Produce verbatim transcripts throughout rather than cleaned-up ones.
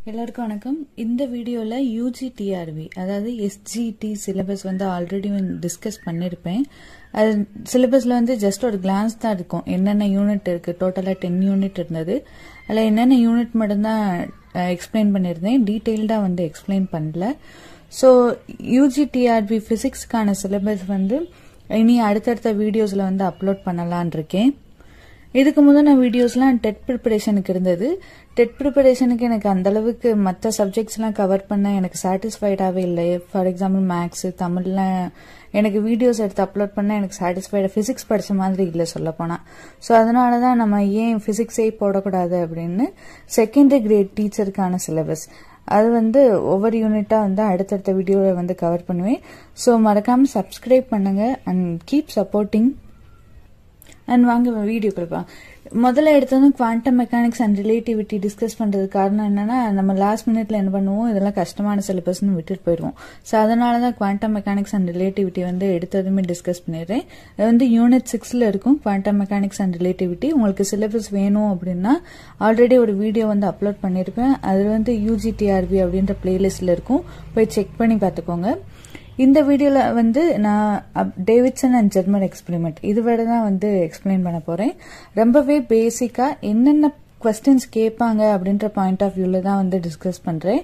எல்லாருக்கும் வணக்கம். இந்த வீடியோல யூஜி டிஆர்பி அதாவது எஸ்ஜிடி சிலபஸ் வந்து ஆல்ரெடி டிஸ்கஸ் பண்ணிருப்பேன். அது சிலபஸ்ல வந்து ஜஸ்ட் ஒரு கிளான்ஸ் தான் இருக்கும். என்னென்ன யூனிட் இருக்கு, டோட்டலா டென் யூனிட் இருந்தது. அதில் என்னென்ன யூனிட் மட்டும்தான் எக்ஸ்பிளைன் பண்ணியிருந்தேன், டீட்டெயில்டா வந்து எக்ஸ்பிளைன் பண்ணல. ஸோ யூஜி டிஆர்பி பிசிக்ஸ்க்கான சிலபஸ் வந்து இனி அடுத்தடுத்த வீடியோஸ்ல வந்து அப்லோட் பண்ணலான் இருக்கேன். இதுக்கு முந்தின வீடியோஸ்லாம் டெட் ப்ரிப்பரேஷனுக்கு இருந்தது. டெட் ப்ரிப்பரேஷனுக்கு எனக்கு அந்த அளவுக்கு மற்ற சப்ஜெக்ட்ஸ்லாம் கவர் பண்ண எனக்கு சாட்டிஸ்ஃபைடாகவே இல்லை. ஃபார் எக்ஸாம்பிள் மேக்ஸ், தமிழ்லாம் எனக்கு வீடியோஸ் எடுத்து அப்லோட் பண்ண எனக்கு சாட்டிஸ்ஃபைடாக ஃபிசிக்ஸ் படித்த மாதிரி இல்லை சொல்ல போனால். ஸோ அதனால தான் நம்ம ஏன் ஃபிசிக்ஸே போடக்கூடாது அப்படின்னு செகண்டரி கிரேட் டீச்சருக்கான சிலபஸ் அது வந்து ஒவ்வொரு யூனிட்டாக வந்து அடுத்தடுத்த வீடியோவில் வந்து கவர் பண்ணுவேன். ஸோ மறக்காமல் சப்ஸ்கிரைப் பண்ணுங்க அண்ட் கீப் சப்போர்ட்டிங். அண்ட் வாங்க வீடியோ கொடுப்போம். முதல்ல எடுத்ததும் quantum mechanics and relativity discuss பண்றது காரணம் என்னன்னா, நம்ம லாஸ்ட் மினிட்ல என்ன பண்ணுவோம், இதெல்லாம் கஷ்டமான சிலபஸ்ன்னு விட்டுட்டு போயிடுவோம். ஸோ அதனாலதான் குவாண்டம் மெக்கானிக்ஸ் அண்ட் ரிலேட்டிவிட்டி வந்து எடுத்ததுமே டிஸ்கஸ் பண்ணிடுறேன். அது வந்து யூனிட் சிக்ஸ்ல இருக்கும் குவாண்டம் மெக்கானிக்ஸ் அண்ட் ரிலேட்டிவிட்டி. உங்களுக்கு சிலபஸ் வேணும் அப்படின்னா ஆல்ரெடி ஒரு வீடியோ வந்து அப்லோட் பண்ணிருப்பேன். அது வந்து யூஜி டிஆர்பி அப்படின்ற பிளேலிஸ்ட்ல இருக்கும், போய் செக் பண்ணி பார்த்துக்கோங்க. இந்த வீடியோல வந்து நான் டேவிட்சன் அண்ட் ஜெர்மன் எக்ஸ்பெரிமெண்ட் இதுவரை தான் வந்து எக்ஸ்பிளைன் பண்ண போறேன். ரொம்பவே பேசிக்கா என்னென்ன கொஸ்டின்ஸ் கேட்பாங்க அப்படின்ற பாயிண்ட் ஆஃப் வியூல தான் வந்து டிஸ்கஸ் பண்றேன்.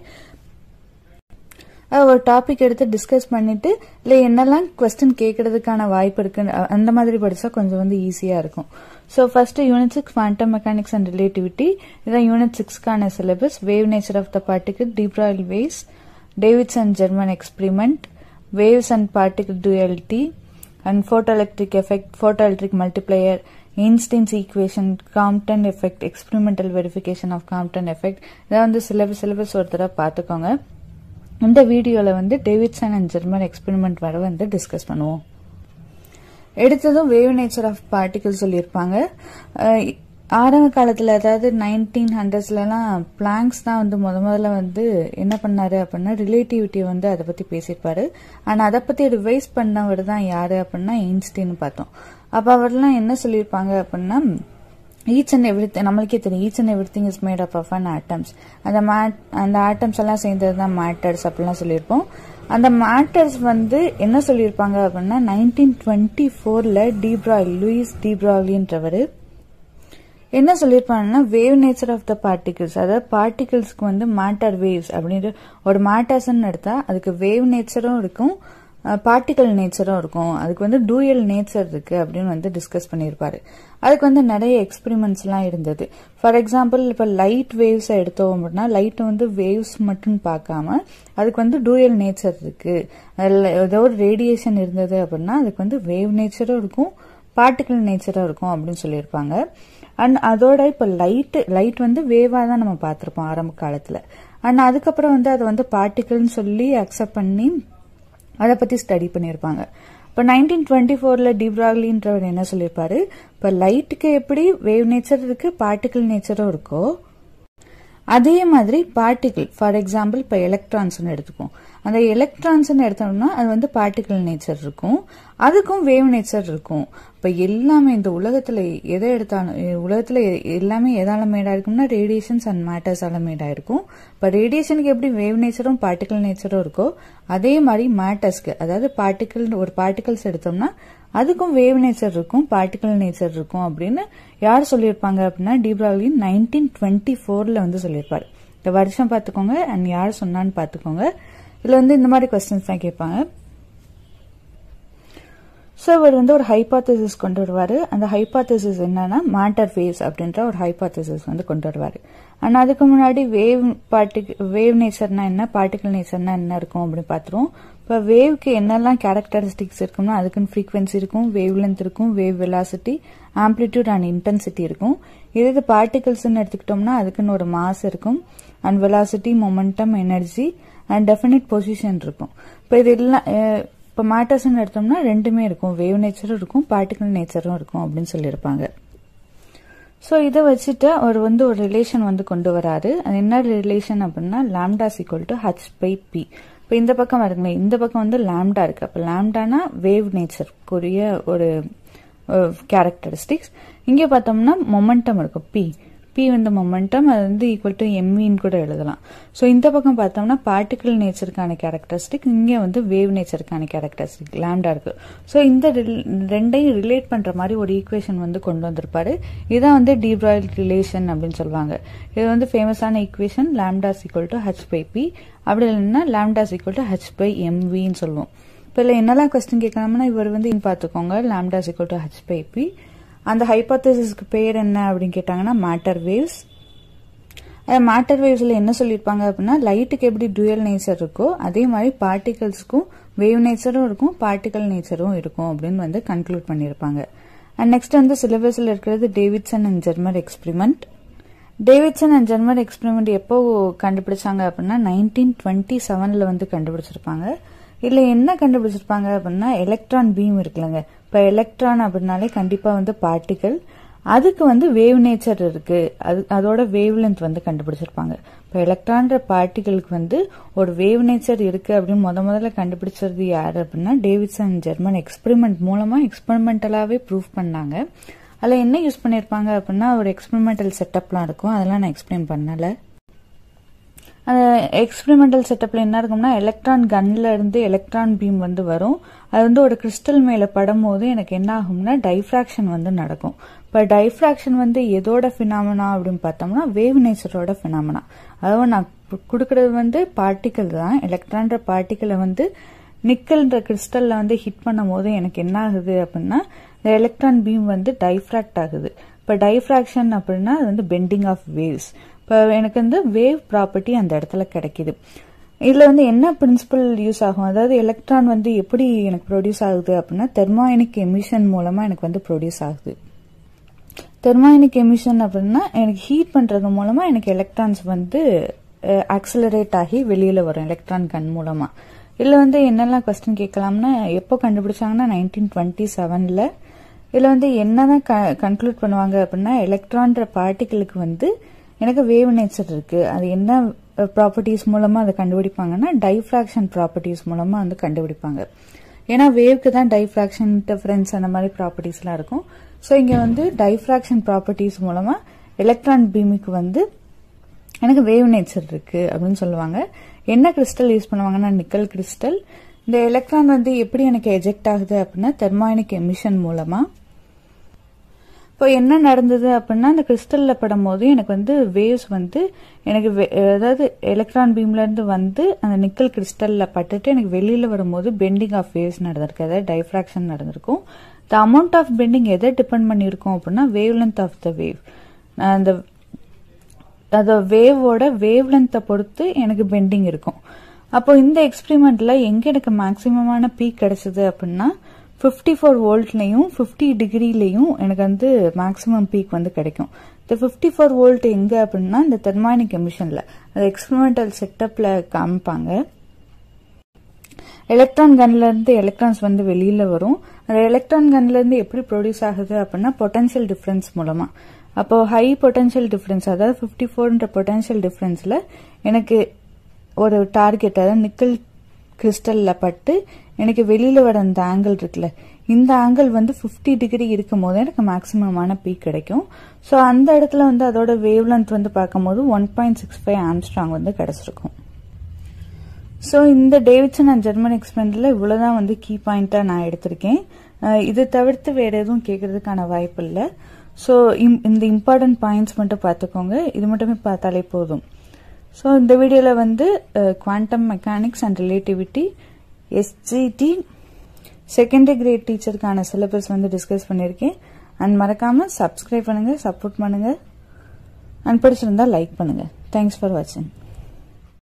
ஒரு டாபிக் எடுத்து டிஸ்கஸ் பண்ணிட்டு இல்ல என்னெல்லாம் கொஸ்டின் கேட்கறதுக்கான வாய்ப்பு இருக்கு அந்த மாதிரி படிச்சா கொஞ்சம் வந்து ஈஸியா இருக்கும். So first unit six quantum mechanics and relativity. இதான் யூனிட் சிக்ஸ்க்கான syllabus. Wave nature of the particle, de Broglie waves, Davisson Germer experiment, waves and particle duality, and photoelectric effect, photoelectric multiplier, Einstein's equation, Compton effect, experimental verification of Compton effect. இதை வந்து syllabus syllabus ஒரு தடவை பார்த்துக்கோங்க. இந்த வீடியோல வந்து Davidson and German experiment வர வந்து டிஸ்கஸ் பண்ணுவோம். எடுத்ததும் வேவ் நேச்சர் ஆஃப் பார்ட்டிகிள் சொல்லியிருப்பாங்க. ஆரம்ப காலத்துல அதாவது நைன்டீன் ஹண்ட்ரட்ஸ்லாம் பிளாங்க்ஸ் தான் வந்து முத முதல்ல வந்து என்ன பண்ணாரு அப்படின்னா ரிலேட்டிவிட்டி வந்து அதை பத்தி பேசியிருப்பாரு. ஆனா அதை பத்தி ரிவைஸ் பண்ணவர் தான் யாரு அப்படின்னா ஐன்ஸ்டீன் பார்த்தோம். அப்ப அவர்லாம் என்ன சொல்லியிருப்பாங்க அப்படின்னா, ஈச் அண்ட் எவ்ரி நம்மளுக்கே தெரியும், each and every thing is made up of an atoms. அந்த அந்த ஆட்டம்ஸ் எல்லாம் சேர்ந்ததுதான் மேட்டர்ஸ் அப்படிலாம் சொல்லியிருப்போம். அந்த மேட்டர்ஸ் வந்து என்ன சொல்லியிருப்பாங்க அப்படின்னா நைன்டீன் டுவெண்ட்டி ஃபோர்ல டி ப்ராயில் லூயிஸ் டி ப்ராயிலின்றவரு என்ன சொல்லிருப்பாங்கன்னா, wave nature of the particles, அதாவது பார்ட்டிகிள்ஸ்க்கு வந்து மேட்டர் வேவ்ஸ் அப்படின்ற ஒரு மேட்டர்ஸ் எடுத்தா அதுக்கு வேவ் நேச்சரும் இருக்கும், பார்ட்டிகல் நேச்சரும் இருக்கும். அதுக்கு வந்து டூயல் நேச்சர் இருக்கு அப்படின்னு வந்து டிஸ்கஸ் பண்ணிருப்பாரு. அதுக்கு வந்து நிறைய எக்ஸ்பெரிமெண்ட்ஸ் எல்லாம் இருந்தது. ஃபார் எக்ஸாம்பிள் இப்ப லைட் வேவ்ஸ் எடுத்தோம் அப்படின்னா லைட் வந்து வேவ்ஸ் மட்டும் பார்க்காம அதுக்கு வந்து டூயல் நேச்சர் இருக்கு. ஏதோ ஒரு ரேடியேஷன் இருந்தது அப்படின்னா அதுக்கு வந்து வேவ் நேச்சரும் இருக்கும், பார்ட்டிகல் நேச்சரும் இருக்கும் அப்படின்னு சொல்லியிருப்பாங்க. அண்ட் அதோட இப்ப லைட் லைட் வந்து வேவா தான் நம்ம பார்த்திருப்போம் ஆரம்ப காலத்துல. அண்ட் அதுக்கப்புறம் வந்து அதை வந்து பார்ட்டிகல்னு சொல்லி அக்செப்ட் பண்ணி அதை பத்தி ஸ்டடி பண்ணிருப்பாங்க. இப்ப நைன்டீன் டுவெண்ட்டி ஃபோர்ல டி ப்ராயிலின்றவர் என்ன சொல்லியிருப்பாரு, இப்ப லைட்டுக்கு எப்படி வேவ் நேச்சர் இருக்கு, பார்ட்டிகல் நேச்சரும் இருக்கோ அதே மாதிரி பார்ட்டிகிள், ஃபார் எக்ஸாம்பிள் இப்ப எலக்ட்ரான்ஸ் எடுத்துப்போம். அந்த எலக்ட்ரான்ஸ் எடுத்தோம்னா அது வந்து பார்ட்டிகல் நேச்சர் இருக்கும், அதுக்கும் வேவ் நேச்சர் இருக்கும். இப்ப எல்லாமே இந்த உலகத்துல எதை எடுத்தாலும், உலகத்துல எல்லாமே எதால மேடா இருக்கும்னா ரேடியேஷன்ஸ் அண்ட் மேட்டர்ஸால மேடா இருக்கும். இப்ப ரேடியேஷனுக்கு எப்படி வேவ் நேச்சரும் பார்ட்டிகல் நேச்சரும் இருக்கோ அதே மாதிரி மேட்டர்ஸ்க்கு, அதாவது பார்ட்டிகல் ஒரு பார்ட்டிகல்ஸ் எடுத்தோம்னா அதுக்கும் வேவ் நேச்சர் இருக்கும், பார்ட்டிகல் நேச்சர் இருக்கும் அப்படின்னு யார் சொல்லியிருப்பாங்க அப்படின்னா டி ப்ராயிலி நைன்டீன் டுவெண்ட்டி ஃபோர்ல வந்து சொல்லியிருப்பாரு. இந்த வருஷம் பாத்துக்கோங்க அண்ட் யார் சொன்னான்னு பாத்துக்கோங்க. இதுல வந்து இந்த மாதிரி கொஸ்டின்ஸ் தான் கேட்பாங்க. சோ இவர் வந்து ஒரு ஹைபோதசிஸ் கொண்டு வருவாரு. அந்த ஹைபோதசிஸ் என்னன்னா மேட்டர் வேவ்ஸ் அப்படின்ற ஒரு ஹைபோதசிஸ் வந்து கொண்டு வருவாரு. ஆனா அதுக்கு முன்னாடி வேவ் பார்ட்டிகல் வேவ் நேச்சர்னா என்ன, பார்ட்டிகல் நேச்சர்னா என்ன இருக்கும் அப்படின்னு பாத்துருவோம். இப்ப வேவ்க்கு என்னெல்லாம் கேரக்டரிஸ்டிக்ஸ் இருக்கும்னா அதுக்குன்னு ஃப்ரீக்வன்சி இருக்கும், வேவ் லென்த் இருக்கும், wave velocity, amplitude and intensity இருக்கும். இது பார்ட்டிகல்ஸ் எடுத்துக்கிட்டோம்னா அதுக்குன்னு ஒரு மாஸ் இருக்கும் and velocity, momentum, energy and definite position இருக்கும். இப்ப இது எல்லாம் இப்ப மேட்டர்ஸ் எடுத்தோம்னா ரெண்டுமே இருக்கும், வேவ் நேச்சரும் இருக்கும், பார்ட்டிகல் நேச்சரும் இருக்கும் அப்படின்னு சொல்லியிருப்பாங்க. சோ இதை வச்சுட்டு அவர் வந்து ஒரு ரிலேஷன் வந்து கொண்டு வராரு. அது என்ன ரிலேஷன் அப்படின்னா lambda equal to h by p. இப்ப இந்த பக்கம் இருக்குங்களே, இந்த பக்கம் வந்து லாம்டா இருக்கு. அப்ப லாம்டானா வேவ் நேச்சர் கூடிய ஒரு கேரக்டரிஸ்டிக்ஸ். இங்க பார்த்தோம்னா மொமெண்டம் இருக்கும், பி p வந்து மொமெண்டம், அது வந்து ஈக்குவல் டு mvன்னு கூட எழுதலாம். ஸோ இந்த பக்கம் பார்த்தோம்னா பார்ட்டிகல் நேச்சருக்கான கேரக்டரிஸ்டிக், இங்கே வந்து வேவ் நேச்சருக்கான கேரக்டரிஸ்டிக் லாம்டா இருக்கு. ஸோ இந்த ரெண்டையும் ரிலேட் பண்ற மாதிரி ஒரு ஈக்குவேஷன் வந்து கொண்டு வந்திருப்பாரு. இதான் வந்து டி பிராய்ல் ரிலேஷன் அப்படின்னு சொல்லுவாங்க. இது வந்து ஃபேமஸான equation lambda equal to h by p, அப்படி இல்லைன்னா lambda equal to h by எம்வின்னு சொல்லுவோம். இப்போ இல்லை என்னெல்லாம் கொஸ்டின் கேட்கலாம்னா இவர் வந்து பார்த்துக்கோங்க lambda equal to h by p. அந்த ஹைபோதேசிஸ்க்கு பேர் என்ன அப்படின்னு கேட்டாங்கன்னா மேட்டர் வேவ்ஸ். மேட்டர் வேவ்ஸ்ல என்ன சொல்லியிருப்பாங்க அப்படின்னா லைட்டுக்கு எப்படி டூயல் நேச்சர் இருக்கோ அதே மாதிரி பார்ட்டிகல்ஸ்க்கும் வேவ் நேச்சரும் இருக்கும், பார்ட்டிகல் நேச்சரும் இருக்கும் அப்படின்னு வந்து கன்க்ளூட் பண்ணியிருப்பாங்க. அண்ட் நெக்ஸ்ட் வந்து சிலபஸ்ல இருக்கிறது Davisson and Germer experiment. Davisson and Germer experiment எப்போ கண்டுபிடிச்சாங்க அப்படின்னா நைன்டீன் டுவெண்ட்டி செவன்ல வந்து கண்டுபிடிச்சிருப்பாங்க. இதுல என்ன கண்டுபிடிச்சிருப்பாங்க அப்படின்னா எலக்ட்ரான் பீம் இருக்குல்லங்க. இப்ப எலக்ட்ரான் அப்படின்னாலே கண்டிப்பா வந்து பார்ட்டிகல், அதுக்கு வந்து வேவ் நேச்சர் இருக்கு, அது அதோட வேவ் லென்த் வந்து கண்டுபிடிச்சிருப்பாங்க. இப்ப எலக்ட்ரான்ற பார்ட்டிகளுக்கு வந்து ஒரு வேவ் நேச்சர் இருக்கு அப்படின்னு முத முதல்ல கண்டுபிடிச்சது யாரு அப்படின்னா டேவிட்சன் ஜெர்மன் எக்ஸ்பெரிமெண்ட் மூலமா எக்ஸ்பெரிமெண்டலாவே ப்ரூவ் பண்ணாங்க. அதுல என்ன யூஸ் பண்ணிருப்பாங்க அப்படின்னா ஒரு எக்ஸ்பெரிமெண்டல் செட்டப்லாம் இருக்கும், அதெல்லாம் நான் எக்ஸ்பிளைன் பண்ணல. அந்த எக்ஸ்பெரிமெண்டல் செட்டப்ல என்ன இருக்கும்னா எலக்ட்ரான் கன்ல இருந்து எலக்ட்ரான் பீம் வந்து வரும். அது வந்து ஒரு கிறிஸ்டல் மேல படும் போது எனக்கு என்ன ஆகும்னா டைஃப்ராக்ஷன் வந்து நடக்கும். இப்ப டைஃப்ராக்ஷன் வந்து எதோட பினாமினா அப்படின்னு பார்த்தோம்னா வேவ் நேச்சரோட பினாமினா. அதாவது நான் கொடுக்கறது வந்து பார்ட்டிகல் தான், எலக்ட்ரான்ற பார்ட்டிகளை வந்து நிக்கல்ன்ற கிறிஸ்டல்ல வந்து ஹிட் பண்ணும் போது எனக்கு என்ன ஆகுது அப்படின்னா இந்த எலக்ட்ரான் பீம் வந்து டைஃப்ராக்ட் ஆகுது. இப்ப டைஃப்ராக்ஷன் அப்படின்னா அது வந்து பெண்டிங் ஆஃப் வேவ்ஸ். இப்போ எனக்கு வந்து வேவ் ப்ராப்பர்ட்டி அந்த இடத்துல கிடைக்குது. இதுல வந்து என்ன பிரின்சிபல் யூஸ் ஆகும், அதாவது எலக்ட்ரான் வந்து எப்படி எனக்கு ப்ரொடியூஸ் ஆகுது அப்படின்னா தெர்மோயனிக் எமிஷன் மூலமா எனக்கு வந்து ப்ரொடியூஸ் ஆகுது. தெர்மோயனிக் எமிஷன் அப்படின்னா எனக்கு ஹீட் பண்றது மூலமா எனக்கு எலக்ட்ரான்ஸ் வந்து ஆக்சிலரேட் ஆகி வெளியில வரும் எலக்ட்ரான் கன் மூலமா. இதுல வந்து என்னெல்லாம் கொஸ்டின் கேட்கலாம்னா எப்போ கண்டுபிடிச்சாங்கன்னா நைன்டீன் டுவெண்ட்டி செவன்ல. இதுல வந்து என்னதான் கன்க்ளூட் பண்ணுவாங்க அப்படின்னா எலக்ட்ரான்ற பார்ட்டிகளுக்கு வந்து எனக்கு வேவ் நேச்சர் இருக்கு, அது என்ன ப்ராப்பர்ட்டிஸ் மூலமா அதை கண்டுபிடிப்பாங்கன்னா டைஃப்ராக்ஷன் ப்ராப்பர்ட்டிஸ் மூலமா வந்து கண்டுபிடிப்பாங்க. ஏன்னா வேவ்க்கு தான் டைஃப்ராக்ஷன் டிஃபரன்ஸ் அந்த மாதிரி ப்ராப்பர்ட்டிஸ் எல்லாம் இருக்கும். ஸோ இங்க வந்து டைஃப்ராக்ஷன் ப்ராப்பர்ட்டிஸ் மூலமா எலக்ட்ரான் பீமுக்கு வந்து எனக்கு வேவ் நேச்சர் இருக்கு அப்படின்னு சொல்லுவாங்க. என்ன கிறிஸ்டல் யூஸ் பண்ணுவாங்கன்னா நிக்கல் கிறிஸ்டல். இந்த எலக்ட்ரான் வந்து எப்படி எனக்கு எஜெக்ட் ஆகுது அப்படின்னா தெர்மோயனிக் எமிஷன் மூலமா. இப்போ என்ன நடந்தது அப்படின்னா அந்த கிறிஸ்டல்ல படும் போது எனக்கு வந்து வேவ்ஸ் வந்து எனக்கு அதாவது எலக்ட்ரான் பீம்ல இருந்து வந்து அந்த நிக்கல் கிறிஸ்டல்ல பட்டுட்டு எனக்கு வெளியில வரும்போது பெண்டிங் ஆஃப் வேவ்ஸ் நடந்திருக்கு, அதாவது டைஃப்ராக்ஷன் நடந்திருக்கும். த அமௌண்ட் ஆஃப் பெண்டிங் எதை டிபெண்ட் பண்ணியிருக்கோம் அப்படின்னா wavelength of the wave. அந்த அந்த வேவோட வேவ் லென்த்தை பொறுத்து எனக்கு பெண்டிங் இருக்கும். அப்போ இந்த எக்ஸ்பெரிமெண்ட்ல எங்க எனக்கு மேக்சிமமான பீக் கிடைச்சது அப்படின்னா பிப்டி ஃபோர் வோல்ட்லயும் பிப்டி டிகிரிலையும் எனக்கு வந்து மேக்சிமம் பீக் வந்து கிடைக்கும். இந்த பிப்டி ஃபோர் வோல்ட் எங்க அப்படின்னா இந்த தெர்மோயனிக் எமிஷன்ல அந்த எக்ஸ்பெரிமெண்டல் செட்டப்ல காமிப்பாங்க. எலக்ட்ரான் கன்ல இருந்து எலக்ட்ரான்ஸ் வந்து வெளியில வரும். அந்த எலக்ட்ரான் கன்ல இருந்து எப்படி ப்ரொடியூஸ் ஆகுது அப்படின்னா பொட்டன்ஷியல் டிஃபரன்ஸ் மூலமா. அப்போ ஹை பொட்டன்ஷியல் டிஃபரன்ஸ் அதாவது பிப்டி ஃபோர்ன்ற பொட்டன்ஷியல் டிஃபரன்ஸ்ல எனக்கு ஒரு டார்கெட் அதாவது நிக்கல் கிறிஸ்டல்ல பட்டு எனக்கு வெளியில வர அந்த ஆங்கிள் இருக்குல்ல, இந்த ஆங்கிள் வந்து பிப்டி டிகிரி இருக்கும் போது எனக்கு மேக்சிமமான பீக் கிடைக்கும். ஸோ அந்த இடத்துல வந்து அதோட வேவ் லென்த் வந்து பார்க்கும்போது one point six five angstrom வந்து கிடைச்சிருக்கும். ஸோ இந்த டேவிட்சன் அண்ட் ஜெர்மன் எக்ஸ்பெரிமெண்ட்ல இவ்வளவுதான் வந்து கீ பாயிண்டா நான் எடுத்திருக்கேன். இது தவிர்த்து வேற எதுவும் கேட்கறதுக்கான வாய்ப்பு இல்லை. ஸோ இந்த இம்பார்ட்டன்ட் பாயிண்ட்ஸ் மட்டும் பார்த்துக்கோங்க, இது மட்டுமே பார்த்தாலே போதும். ஸோ இந்த வீடியோவில் வந்து quantum mechanics and relativity SGT secondary grade டீச்சருக்கான சிலபஸ் வந்து டிஸ்கஸ் பண்ணியிருக்கேன். அண்ட் மறக்காம சப்ஸ்கிரைப் பண்ணுங்க, சப்போர்ட் பண்ணுங்க, அண்ட் பிடிச்சிருந்தா லைக் பண்ணுங்க. தேங்க்ஸ் ஃபார் வாட்சிங்.